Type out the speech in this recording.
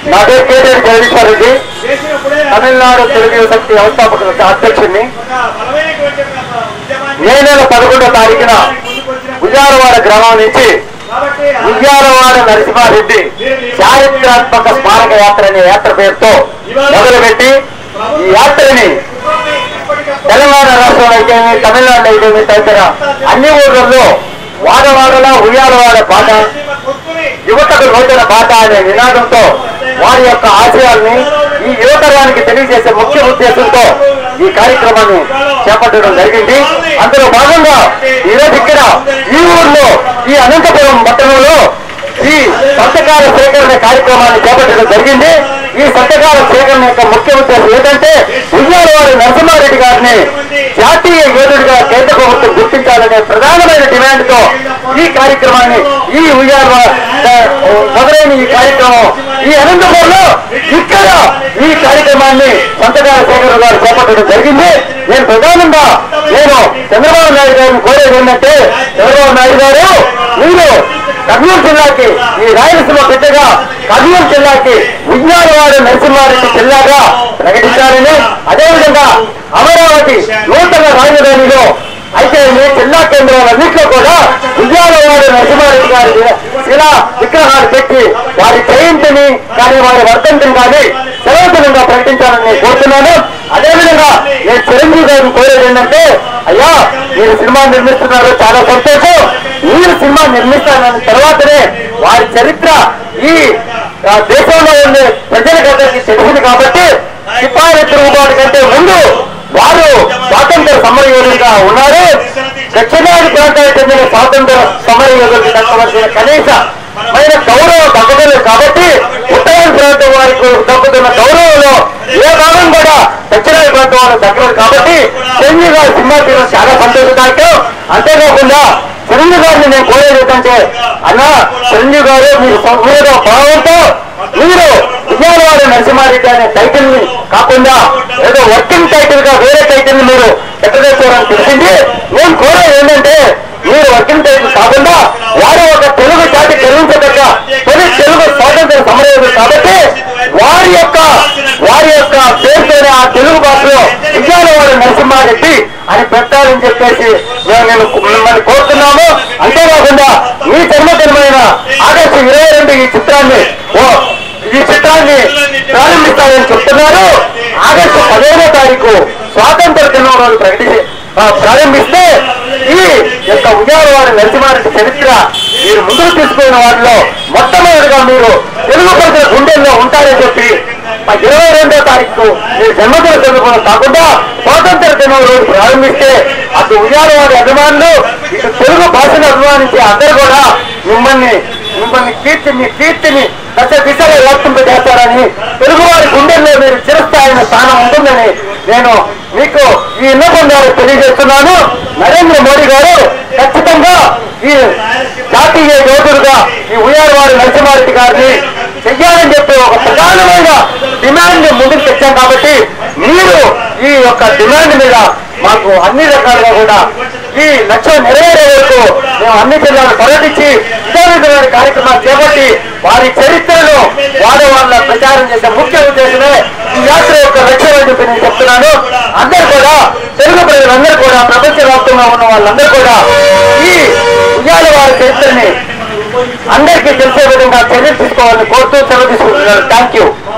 నా పేరు కేటీఆర్ జగదీశ్వర్ రెడ్డి, తమిళనాడు తెలుగు యువశక్తి వ్యవస్థాపక అధ్యక్షుడిని. మే నెల 11వ తారీఖున ఉయ్యాలవాడ గ్రామం నుంచి ఉయ్యాలవాడ నరసింహారెడ్డి చారిత్రాత్మక స్మారక యాత్ర అనే యాత్ర పేరుతో మొదలుపెట్టి ఈ యాత్రని తెలంగాణ రాష్ట్రంలో అయితే తమిళనాడులో అయితే తదితర అన్ని ఊర్లలో వాడవాడలా ఉయ్యాలవాడ పాట, యువతకు నూతన బాట అనే నినాదంతో వారి యొక్క ఆశయాల్ని ఈ యువతరానికి తెలియజేసే ముఖ్య ఉద్దేశంతో ఈ కార్యక్రమాన్ని చేపట్టడం జరిగింది. అందులో భాగంగా ఈరోజు ఇక్కడ ఈ ఊర్లో ఈ అనంతపురం పట్టణంలో ఈ సంతకాల సేకరణ కార్యక్రమాన్ని చేపట్టడం జరిగింది. ఈ సంతకాల సేకరణ యొక్క ముఖ్య ఉద్దేశం ఏంటంటే ఉయ్యాలవాడ నరసింహారెడ్డి గారిని జాతీయ యోధుడిగా కేంద్ర ప్రభుత్వం గుర్తించాలనే ప్రధానమైన డిమాండ్ తో ఈ కార్యక్రమాన్ని ఈ ఉయ్యాలవాడ మొదలైన ఈ కార్యక్రమం ఈ అనంతపురంలో ఇక్కడ ఈ కార్యక్రమాన్ని సంతకాల సేకరణ గారు చేపట్టడం జరిగింది. నేను ప్రధానంగా చంద్రబాబు నాయుడు గారిని కోరేది ఏంటంటే, చంద్రబాబు నాయుడు గారు మీరు కర్నూలు జిల్లాకి ఈ రాయలసీమ బిడ్డగా కర్నూలు జిల్లాకి ఉయ్యాలవాడ నరసింహారెడ్డి జిల్లాగా ప్రకటించాలని, అదేవిధంగా అమరావతి నూతన రాజధానిలో అయితే జిల్లా కేంద్రాలన్నింటిలో కూడా ఉయ్యాలవాడ నరసింహారెడ్డి గారి శిలా విగ్రహాలు పెట్టి వారి జయంతిని కానీ వారి వర్ధంతిని కానీ సెలవుగా ప్రకటించాలని నేను కోరుతున్నాను. అదేవిధంగా నేను చిరంజీవి గారిని కోరేది ఏంటంటే, అయ్యా మీరు సినిమా నిర్మిస్తున్నారు, చాలా సంతోషం. మీరు సినిమా నిర్మిస్తానన్న తర్వాతనే వారి చరిత్ర ఈ దేశంలో ఉండే ప్రజలకందరికీ తెలిసింది కాబట్టి సిపాయి తిరుగుబాటు కంటే ముందు వారు స్వాతంత్ర సమరయోధులుగా ఉన్నారు. దక్షిణాది ప్రాంతానికి చెందిన స్వాతంత్ర సమరయోధులకు దక్కవలసిన కనీసమైన గౌరవం దక్కలేదు కాబట్టి ఉత్తరాది ప్రాంతం వారికి దక్కుతున్న గౌరవంలో ఏ భాగం కూడా దక్షిణాది ప్రాంతం వారికి దక్కలేదు కాబట్టి చిరంజీవి గారి సినిమా తీయడం చాలా సంతోషదాయకం. అంతేకాకుండా చిరంజీవి గారిని నేను కోరేది ఏంటంటే, అన్న చిరంజీవి గారు మీరు సంస్కృత భావంతో మీరు ఉయ్యాలవాడ నరసింహారెడ్డి అనే టైటిల్ ని కాకుండా ఏదో వర్కింగ్ టైటిల్ గా వేరే టైటిల్ ని మీరు ఎక్కడేసుకోవడానికి తెలిసింది. నేను కోరేది ఏంటంటే, మీరు వర్కింగ్ టైటిల్ కాకుండా వారు ఒక తెలుగు జాతి గెలించదగ్గ తెలుగు స్వాతంత్ర సమరయోధులు కాబట్టి వారి యొక్క పేరుతోనే ఆ తెలుగు భాషలో ఉయ్యాలవాడ నరసింహారెడ్డి అని పెట్టాలని చెప్పేసి నేను మిమ్మల్ని కోరుతున్నాము. అంతేకాకుండా మీ జన్మదినమైన ఆగస్టు 22 ఈ చిత్రాన్ని ప్రారంభిస్తారని చెప్తున్నారు. ఆగస్టు 15వ తారీఖు స్వాతంత్ర దినం రోజు ప్రారంభిస్తే ఈ యొక్క ఉయ్యాలవాడ నరసింహారెడ్డి చరిత్ర మీరు ముందుకు తీసుకున్న వాటిలో మొట్టమొదటిగా మీరు తెలుగు ప్రజల గుండెల్లో ఉంటారని చెప్పి 22వ తారీఖు మీరు జన్మదిన జరుపుకోవడం కాకుండా స్వాతంత్ర దినం రోజు ప్రారంభిస్తే అటు ఉయ్యాలవాడి అభిమానులు ఇటు తెలుగు భాషను అభిమానించే అందరూ కూడా మిమ్మల్ని మీ కీర్తిని దశ దిశగా వ్యాప్తింపజేస్తారని, తెలుగువారి గుండెల్లో మీరు చిరస్థాయిన స్థానం ఉంటుందని నేను మీకు ఈ ఇన్నపందాలు తెలియజేస్తున్నాను. నరేంద్ర మోడీ గారు ఖచ్చితంగా ఈ జాతీయ యోధుడుగా ఈ ఉయ్యాలవాడ నరసింహారెడ్డి గారిని చెయ్యాలని చెప్పి ఒక ప్రధానమైన డిమాండ్ ముందుకు తెచ్చాం కాబట్టి మీరు ఈ యొక్క డిమాండ్ మీద మాకు అన్ని రకాలుగా కూడా ఈ లక్ష్యం నెరవేరే వరకు మేము అన్ని జిల్లాలు పర్యటించి ఇదే విధమైన కార్యక్రమాలు చేపట్టి వారి చరిత్రను వాళ్ళ ప్రచారం చేసే ముఖ్య ఉద్దేశమే ఈ యాత్ర యొక్క లక్ష్యం అని చెప్పి నేను చెప్తున్నాను. అందరూ కూడా తెలుగు ప్రజలందరూ కూడా ప్రపంచవ్యాప్తంగా ఉన్న వాళ్ళందరూ కూడా ఈ ఉయ్యాలవాడ చరిత్రని అందరికీ తెలిసే విధంగా చర్యలు తీసుకోవాలని కోరుతూ సెలవు తీసుకుంటున్నారు. Thank you.